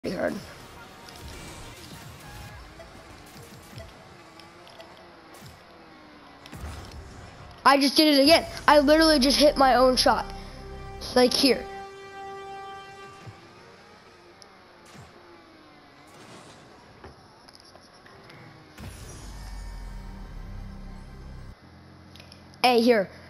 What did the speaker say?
pretty hard. I just did it again. I literally just hit my own shot. Like here. Hey, here.